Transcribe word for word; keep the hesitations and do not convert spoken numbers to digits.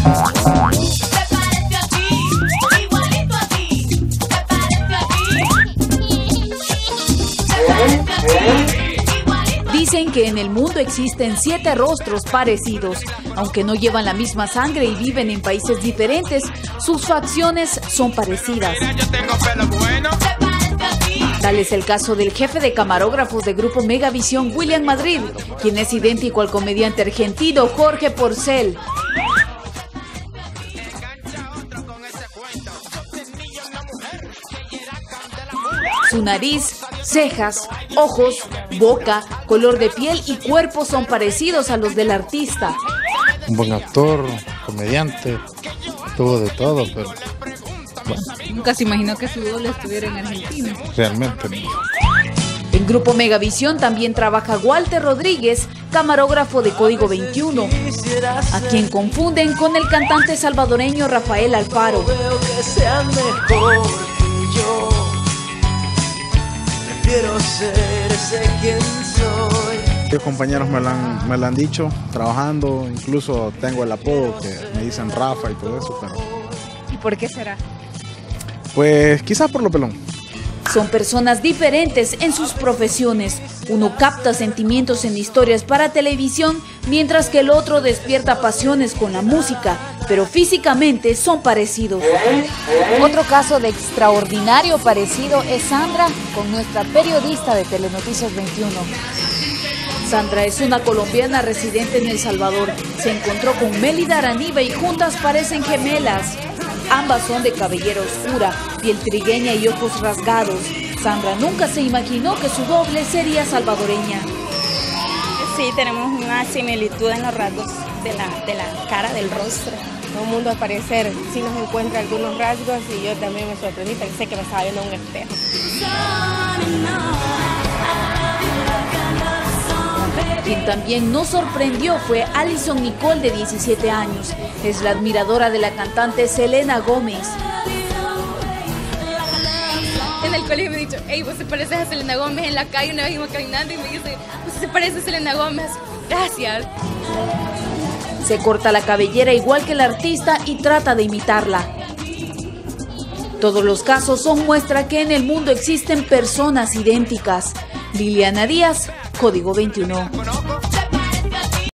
Dicen que en el mundo existen siete rostros parecidos. Aunque no llevan la misma sangre y viven en países diferentes, sus facciones son parecidas. Tal es el caso del jefe de camarógrafos de Grupo Megavisión, William Madrid, quien es idéntico al comediante argentino Jorge Porcel. Su nariz, cejas, ojos, boca, color de piel y cuerpo son parecidos a los del artista. Un buen actor, comediante, tuvo de todo, pero bueno. Nunca se imaginó que su ídolo estuviera en Argentina. Realmente no. En Grupo Megavisión también trabaja Walter Rodríguez, camarógrafo de Código veintiuno, a quien confunden con el cantante salvadoreño Rafael Alfaro. Quiero ser ese quien soy. Mis compañeros me lo, han, me lo han dicho, trabajando, incluso tengo el apodo que me dicen Rafa y todo eso, pero... ¿Y por qué será? Pues quizás por lo pelón. Son personas diferentes en sus profesiones. Uno capta sentimientos en historias para televisión, mientras que el otro despierta pasiones con la música, pero físicamente son parecidos. Otro caso de extraordinario parecido es Sandra con nuestra periodista de Telenoticias veintiuno. Sandra es una colombiana residente en El Salvador. Se encontró con Mélida Araniva y juntas parecen gemelas. Ambas son de cabellera oscura, piel trigueña y ojos rasgados. Sandra nunca se imaginó que su doble sería salvadoreña. Sí, tenemos una similitud en los rasgos de la, de la cara, del rostro. Todo el mundo al parecer sí nos encuentra algunos rasgos y yo también me sorprendí, pensé que me estaba viendo en un espejo. Quien también nos sorprendió fue Alison Nicole, de diecisiete años. Es la admiradora de la cantante Selena Gómez. En el colegio me he dicho, hey, vos te pareces a Selena Gómez. En la calle una vez iba caminando y me dice, vos se parece a Selena Gómez. Gracias. Se corta la cabellera igual que el artista y trata de imitarla. Todos los casos son muestra que en el mundo existen personas idénticas. Liliana Díaz, Código veintiuno.